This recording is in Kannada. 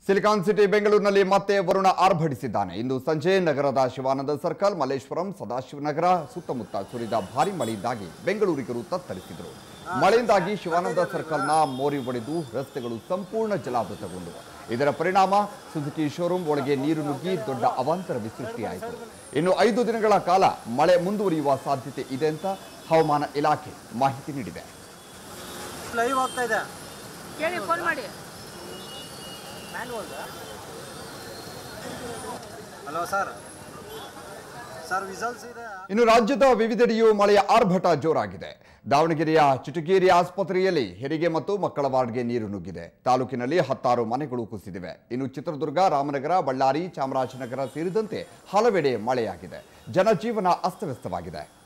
ಸಿಲಿಕಾನ್ ಸಿಟಿ ಬೆಂಗಳೂರಿನಲ್ಲಿ ಮತ್ತೆ ವರುಣ ಆರ್ಭಟಿಸಿದ್ದಾನೆ. ಇಂದು ಸಂಜೆ ನಗರದ ಶಿವಾನಂದ ಸರ್ಕಲ್, ಮಲ್ಲೇಶ್ವರಂ, ಸದಾಶಿವನಗರ ಸುತ್ತಮುತ್ತ ಸುರಿದ ಭಾರಿ ಮಳೆಯಿಂದಾಗಿ ಬೆಂಗಳೂರಿಗರು ತತ್ತರಿಸಿದರು. ಮಳೆಯಿಂದಾಗಿ ಶಿವಾನಂದ ಸರ್ಕಲ್ನ ಮೋರಿ ಒಡೆದು ರಸ್ತೆಗಳು ಸಂಪೂರ್ಣ ಜಲಾವೃತಗೊಂಡವು. ಇದರ ಪರಿಣಾಮ ಸುಜುಕಿ ಶೋರೂಮ್ ಒಳಗೆ ನೀರು ನುಗ್ಗಿ ದೊಡ್ಡ ಅವಾಂತರ ಸೃಷ್ಟಿಯಾಯಿತು. ಇನ್ನು 5 ದಿನಗಳ ಕಾಲ ಮಳೆ ಮುಂದುವರಿಯುವ ಸಾಧ್ಯತೆ ಇದೆ ಅಂತ ಹವಾಮಾನ ಇಲಾಖೆ ಮಾಹಿತಿ ನೀಡಿದೆ. ಇನ್ನು ರಾಜ್ಯದ ವಿವಿಧೆಡೆಯೂ ಮಳೆಯ ಆರ್ಭಟ ಜೋರಾಗಿದೆ. ದಾವಣಗೆರೆಯ ಚಿಟಗೇರಿ ಆಸ್ಪತ್ರೆಯಲ್ಲಿ ಹೆರಿಗೆ ಮತ್ತು ಮಕ್ಕಳ ವಾರ್ಡ್ಗೆ ನೀರು ನುಗ್ಗಿದೆ. ತಾಲೂಕಿನಲ್ಲಿ 10 ಮನೆಗಳು ಕುಸಿದಿವೆ. ಇನ್ನು ಚಿತ್ರದುರ್ಗ, ರಾಮನಗರ, ಬಳ್ಳಾರಿ, ಚಾಮರಾಜನಗರ ಸೇರಿದಂತೆ ಹಲವೆಡೆ ಮಳೆಯಾಗಿದೆ. ಜನಜೀವನ ಅಸ್ತವ್ಯಸ್ತವಾಗಿದೆ.